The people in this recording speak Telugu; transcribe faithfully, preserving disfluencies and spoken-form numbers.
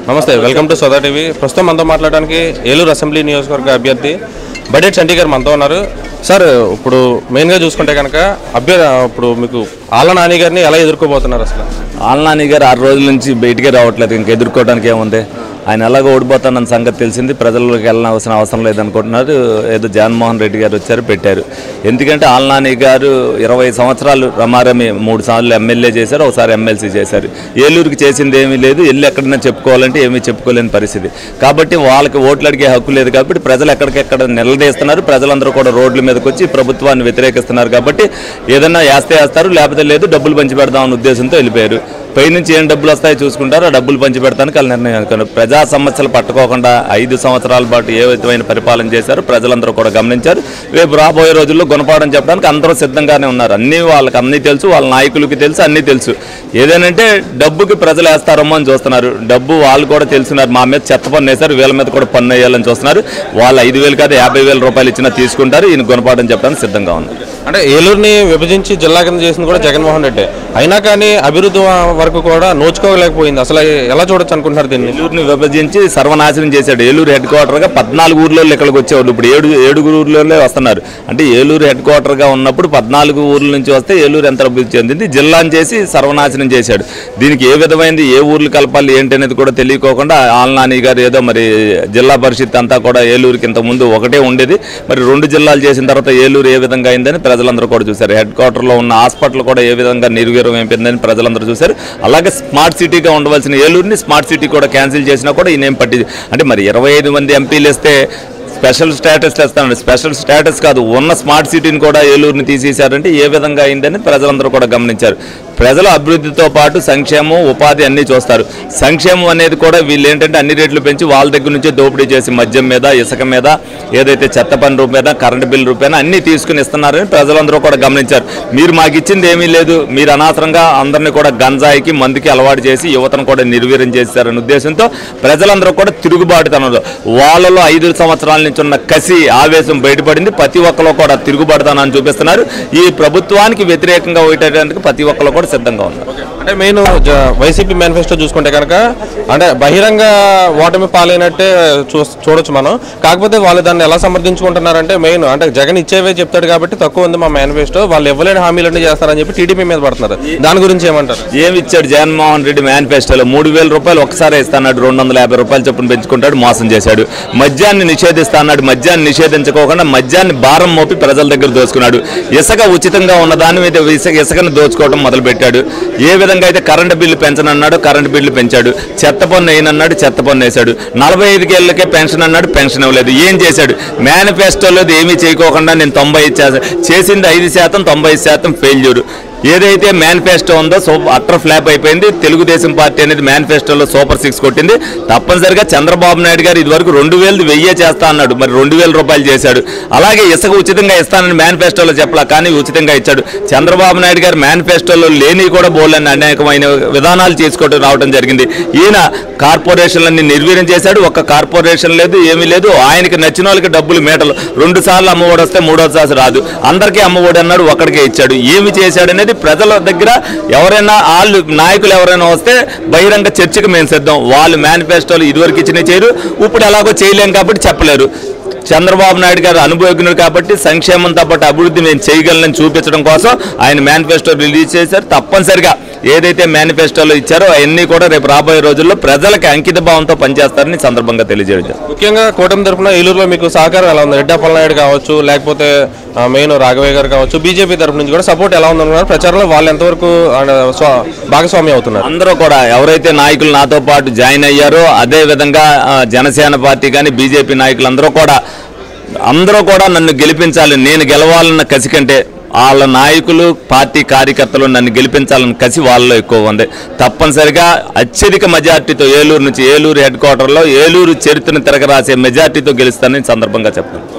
నమస్తే, వెల్కమ్ టు సోదా టీవీ. ప్రస్తుతం మనతో మాట్లాడడానికి ఏలూరు అసెంబ్లీ నియోజకవర్గ అభ్యర్థి బడేటి చంటి గారు మనతో ఉన్నారు. సార్, ఇప్పుడు మెయిన్గా చూసుకుంటే కనుక అభ్యర్థి ఇప్పుడు మీకు ఆళ్ళ నాని గారిని ఎలా ఎదుర్కోబోతున్నారు? అసలు ఆళ్ళ నాని గారు ఆరు రోజుల నుంచి బయటికే రావట్లేదు. ఇంకా ఎదుర్కోవడానికి ఏముంది? ఆయన ఎలాగో ఓడిపోతానన్న సంగతి తెలిసింది. ప్రజల్లోకి వెళ్ళవలసిన అవసరం లేదనుకుంటున్నారు. ఏదో జగన్మోహన్ రెడ్డి గారు వచ్చారు, పెట్టారు. ఎందుకంటే ఆళ్ళ నాని గారు ఇరవై సంవత్సరాలు రమారమి మూడు సార్లు ఎమ్మెల్యే చేశారు, ఒకసారి ఎమ్మెల్సీ చేశారు. ఏలూరుకి చేసింది ఏమీ లేదు. వెళ్ళి ఎక్కడైనా చెప్పుకోవాలంటే ఏమీ చెప్పుకోలేని పరిస్థితి. కాబట్టి వాళ్ళకి ఓట్లు అడిగే హక్కు లేదు. కాబట్టి ప్రజలు ఎక్కడికెక్కడ నిలదీస్తున్నారు. ప్రజలందరూ కూడా రోడ్ల మీదకి వచ్చి ప్రభుత్వాన్ని వ్యతిరేకిస్తున్నారు. కాబట్టి ఏదైనా వేస్తే వేస్తారు, లేకపోతే లేదు. డబ్బులు పంచి పెడదామన్న ఉద్దేశంతో వెళ్ళిపోయారు. పైనుంచి ఏం డబ్బులు వస్తాయో చూసుకుంటారు. ఆ డబ్బులు పంచి పెడతానికి వాళ్ళు నిర్ణయం అనుకున్నారు. ప్రజా సమస్యలు పట్టుకోకుండా ఐదు సంవత్సరాల పాటు ఏ విధమైన పరిపాలన చేశారు ప్రజలందరూ కూడా గమనించారు. రేపు రాబోయే రోజుల్లో గుణపాఠం చెప్పడానికి అందరూ సిద్ధంగానే ఉన్నారు. అన్నీ వాళ్ళకి అన్నీ తెలుసు, వాళ్ళ నాయకులకి తెలుసు, అన్నీ తెలుసు. ఏదేనంటే డబ్బుకి ప్రజలు వేస్తారమ్మో అని చూస్తున్నారు. డబ్బు వాళ్ళు కూడా తెలుసున్నారు. మా మీద చెత్త పన్ను వేశారు, వీళ్ళ మీద కూడా పన్ను వేయాలని చూస్తున్నారు. వాళ్ళు ఐదు వేలు కాదు యాభై వేల రూపాయలు ఇచ్చినా తీసుకుంటారు. ఈయన గుణపాఠం చెప్పడానికి సిద్ధంగా ఉన్నారు. అంటే ఏలూరుని విభజించి జిల్లా కింద చేసింది కూడా జగన్మోహన్ రెడ్డి. అయినా కానీ అభివృద్ధి వరకు కూడా నోచుకోలేకపోయింది. అసలు ఎలా చూడొచ్చు అనుకుంటున్నారు దీన్ని? ఏలూరుని విభజించి సర్వనాశనం చేశాడు. ఏలూరు హెడ్ క్వార్టర్గా పద్నాలుగు ఊర్లలో ఇక్కడికి వచ్చేవాళ్ళు. ఇప్పుడు ఏడు ఏడుగురు ఊర్లలో వస్తున్నారు. అంటే ఏలూరు హెడ్ క్వార్టర్గా ఉన్నప్పుడు పద్నాలుగు ఊర్ల నుంచి వస్తే ఏలూరు ఎంత అభివృద్ధి చెందింది. జిల్లాని చేసి సర్వనాశనం చేశాడు. దీనికి ఏ విధమైనది ఏ ఊర్లు కలపాలి ఏంటి అనేది కూడా తెలియకోకుండా ఆళ్ళ నాని గారు ఏదో మరి జిల్లా పరిషత్ అంతా కూడా ఏలూరుకి ఇంతకుముందు ఒకటే ఉండేది. మరి రెండు జిల్లాలు చేసిన తర్వాత ఏలూరు ఏ విధంగా అయిందని ప్రజలందరూ కూడా చూశారు. హెడ్ క్వార్టర్లో ఉన్న హాస్పిటల్ కూడా ఏ విధంగా నిర్వీర్యం అయిపోయిందని ప్రజలందరూ చూశారు. అలాగే స్మార్ట్ సిటీగా ఉండవలసిన ఏలూరుని స్మార్ట్ సిటీ కూడా క్యాన్సిల్ చేసినా కూడా ఈయనేం పట్టి అంటే మరి ఇరవై ఐదు మంది ఎంపీలు ఇస్తే స్పెషల్ స్టేటస్ ఇస్తానండి. స్పెషల్ స్టేటస్ కాదు, ఉన్న స్మార్ట్ సిటీని కూడా ఏలూరుని తీసేశారంటే ఏ విధంగా అయిందని ప్రజలందరూ కూడా గమనించారు. ప్రజల అభివృద్ధితో పాటు సంక్షేమం, ఉపాధి అన్నీ చూస్తారు. సంక్షేమం అనేది కూడా వీళ్ళు ఏంటంటే అన్ని రేట్లు పెంచి వాళ్ళ దగ్గర నుంచే దోపిడీ చేసి మద్యం మీద, ఇసుక మీద, ఏదైతే చెత్త పన్ను రూపేనా, కరెంటు బిల్లు రూపేనా అన్నీ తీసుకుని ఇస్తున్నారని ప్రజలందరూ కూడా గమనించారు. మీరు మాకు ఇచ్చింది ఏమీ లేదు, మీరు అనవసరంగా అందరినీ కూడా గంజాయికి, మందుకి అలవాటు చేసి యువతను కూడా నిర్వీర్యం చేశారనే ఉద్దేశంతో ప్రజలందరూ కూడా తిరుగుబాటుతనంలో వాళ్ళలో ఐదు సంవత్సరాల నుంచి ఉన్న కసి, ఆవేశం బయటపడింది. ప్రతి ఒక్కరు కూడా తిరుగుబాటుతనాన్ని చూపిస్తున్నారు. ఈ ప్రభుత్వానికి వ్యతిరేకంగా ఉండేటానికి ప్రతి ఒక్కరు కూడా సిద్ధంగా ఉన్నారు. అంటే మెయిన్ వైసీపీ మేనిఫెస్టో చూసుకుంటే కనుక అంటే బహిరంగ ఓటమి పాలైనట్టే చూ చూడొచ్చు మనం. కాకపోతే వాళ్ళు దాన్ని ఎలా సమర్థించుకుంటున్నారంటే మెయిన్ అంటే జగన్ ఇచ్చేవే చెప్తాడు కాబట్టి తక్కువ ఉంది మా మేనిఫెస్టో, వాళ్ళు ఇవ్వలేని హామీలన్నీ చేస్తారని చెప్పి టీడీపీ మీద పడుతున్నారు. దాని గురించి ఏమంటారు? ఏమి ఇచ్చాడు జగన్మోహన్ రెడ్డి మేనిఫెస్టోలో? మూడు వేల రూపాయలు ఒకసారి ఇస్తాడు, రెండు వందల యాభై రూపాయలు చొప్పున పెంచుకుంటాడు, మోసం చేశాడు. మద్యాన్ని నిషేధిస్తాడు, మద్యాన్ని నిషేధించుకోకుండా మద్యాన్ని భారం మోపి ప్రజల దగ్గర దోచుకున్నాడు. ఇసుక ఉచితంగా ఉన్న దాని మీద ఇసుక ఇసుకను దోచుకోవడం మొదలుపెట్టాడు. ఏ విధంగా అయితే కరెంటు బిల్లు పెంచనన్నాడు, కరెంటు బిల్లు పెంచాడు. చెత్త పన్ను వేయనన్నాడు, చెత్త పన్ను వేశాడు. నలభై ఐదుకేళ్లకే పెన్షన్ అన్నాడు, పెన్షన్ ఇవ్వలేదు. ఏం చేశాడు? మేనిఫెస్టోలో ఏమీ చేయకోకుండా నేను తొంభై చేసింది ఐదు శాతం తొంభై శాతం ఫెయిల్యూర్. ఏదైతే మేనిఫెస్టో ఉందో సో అట్టర్ ఫ్లాప్ అయిపోయింది. తెలుగుదేశం పార్టీ అనేది మేనిఫెస్టోలో సూపర్ సిక్స్ కొట్టింది. తప్పనిసరిగా చంద్రబాబు నాయుడు గారు ఇదివరకు రెండు వేలు వెయ్యే చేస్తా అన్నాడు, మరి రెండు వేల రూపాయలు చేశాడు. అలాగే ఇసుక ఉచితంగా ఇస్తానని మేనిఫెస్టోలో చెప్పలా, కానీ ఉచితంగా ఇచ్చాడు. చంద్రబాబు నాయుడు గారు మేనిఫెస్టోలో లేని కూడా బోల్డని అనేకమైన విధానాలు చేసుకోవడం రావడం జరిగింది. ఈయన కార్పొరేషన్లన్నీ నిర్వీర్యం చేశాడు. ఒక్క కార్పొరేషన్ లేదు, ఏమీ లేదు. ఆయనకి నచ్చిన వాళ్ళకి డబ్బులు మేటలు. రెండు సార్లు అమ్మఒడి వస్తే మూడోసారి రాదు, అందరికీ అమ్మఒడి అన్నాడు, ఒక్కడికే ఇచ్చాడు. ఏమి చేశాడు అనేది ప్రజల దగ్గర ఎవరైనా వాళ్ళు నాయకులు ఎవరైనా వస్తే బహిరంగ చర్చకు మేము సిద్ధం. వాళ్ళు మేనిఫెస్టోలు ఇదివరకు ఇచ్చినా చేయరు, ఇప్పుడు ఎలాగో చేయలేం కాబట్టి చెప్పలేరు. చంద్రబాబు నాయుడు గారు అనుభవజ్ఞుడు కాబట్టి సంక్షేమంతో పాటు అభివృద్ధి మేము చేయగలనని చూపించడం కోసం ఆయన మేనిఫెస్టో రిలీజ్ చేశారు. తప్పనిసరిగా ఏదైతే మేనిఫెస్టోలో ఇచ్చారో అవన్నీ కూడా రేపు రాబోయే రోజుల్లో ప్రజలకు అంకిత భావంతో పనిచేస్తారని సందర్భంగా తెలియజేయడం. ముఖ్యంగా కూటమి తరఫున ఏలూరులో మీకు సహకారం ఎలా ఉంది? రెడ్డి అప్పలనాయుడు కావచ్చు, లేకపోతే మెయిన్ రాఘవయ్య గారు కావచ్చు, బీజేపీ తరఫు నుంచి కూడా సపోర్ట్ ఎలా ఉందన్నారు? ప్రచారంలో వాళ్ళు ఎంతవరకు భాగస్వామ్యం అవుతున్నారు? అందరూ కూడా ఎవరైతే నాయకులు నాతో పాటు జాయిన్ అయ్యారో అదే విధంగా జనసేన పార్టీ కానీ బీజేపీ నాయకులు అందరూ కూడా అందరూ కూడా నన్ను గెలిపించాలి, నేను గెలవాలన్న కసి కంటే వాళ్ళ నాయకులు, పార్టీ కార్యకర్తలు నన్ను గెలిపించాలని కసి వాళ్ళలో ఎక్కువ ఉంది. తప్పనిసరిగా అత్యధిక మెజార్టీతో ఏలూరు నుంచి, ఏలూరు హెడ్ క్వార్టర్లో ఏలూరు చరిత్రను తిరగరాసే మెజార్టీతో గెలుస్తానని సందర్భంగా చెప్తాను.